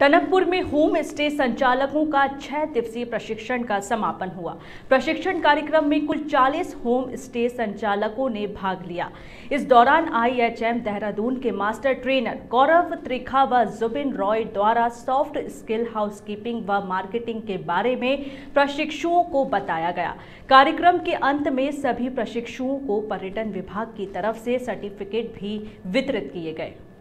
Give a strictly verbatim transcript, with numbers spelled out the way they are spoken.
टनकपुर में home stay संचालकों का छह दिवसीय प्रशिक्षण का समापन हुआ। प्रशिक्षण कार्यक्रम में कुल चालीस होम स्टे संचालकों ने भाग लिया। इस दौरान आई एच एम देहरादून के मास्टर ट्रेनर गौरव त्रिखा व जुबिन रॉय द्वारा सॉफ्ट स्किल, हाउसकीपिंग व मार्केटिंग के बारे में प्रशिक्षुओं को बताया गया। कार्यक्रम के अंत में सभी प्रशिक्षुओं को पर्यटन विभाग की तरफ से सर्टिफिकेट भी वितरित किए गए।